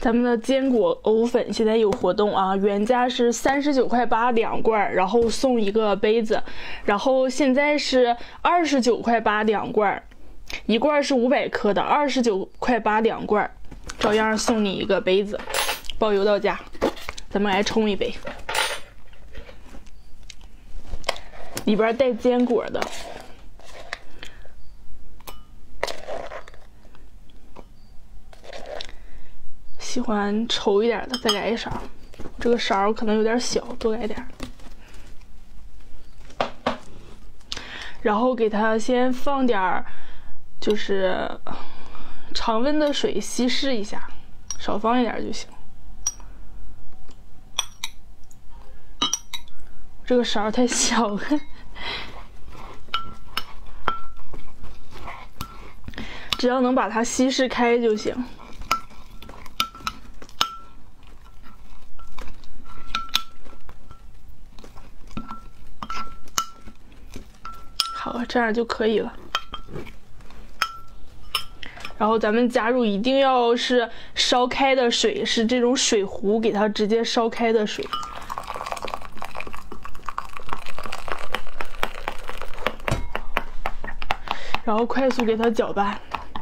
咱们的坚果藕粉现在有活动啊，原价是39.8块2罐，然后送一个杯子，然后现在是29.8块2罐，一罐是500克的，29.8块2罐，照样送你一个杯子，包邮到家。咱们来冲一杯，里边带坚果的。喜欢稠一点的，再来一勺。这个勺可能有点小，多来点。然后给它先放点就是常温的水稀释一下，少放一点就行。这个勺太小了，只要能把它稀释开就行。好，这样就可以了。然后咱们加入一定要是烧开的水，是这种水壶，给它直接烧开的水。然后快速给它搅拌。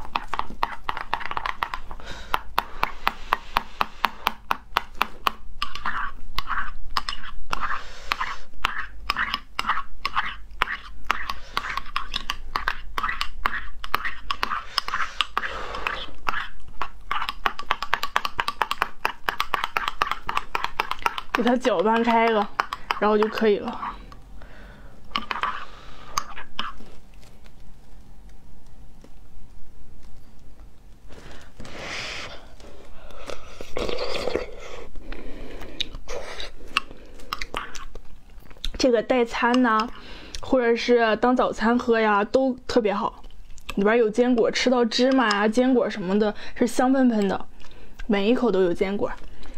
给它搅拌开了，然后就可以了。这个代餐呐，或者是当早餐喝呀，都特别好。里边有坚果，吃到芝麻呀、坚果什么的，是香喷喷的，每一口都有坚果。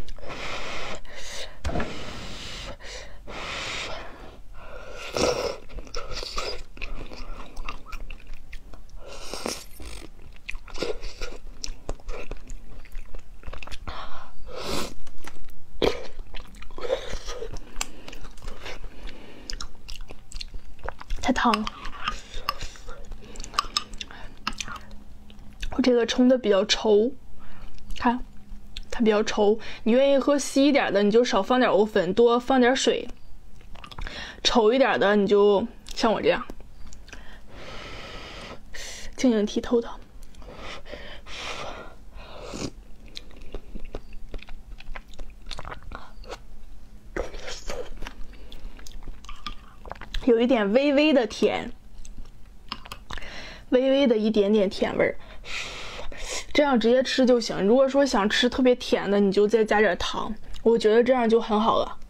太烫了，我这个冲的比较稠，看它比较稠。你愿意喝稀一点的，你就少放点藕粉，多放点水。稠一点的，你就像我这样，晶莹剔透的。有一点微微的甜，微微的一点点甜味儿，这样直接吃就行。如果说想吃特别甜的，你就再加点糖，我觉得这样就很好了。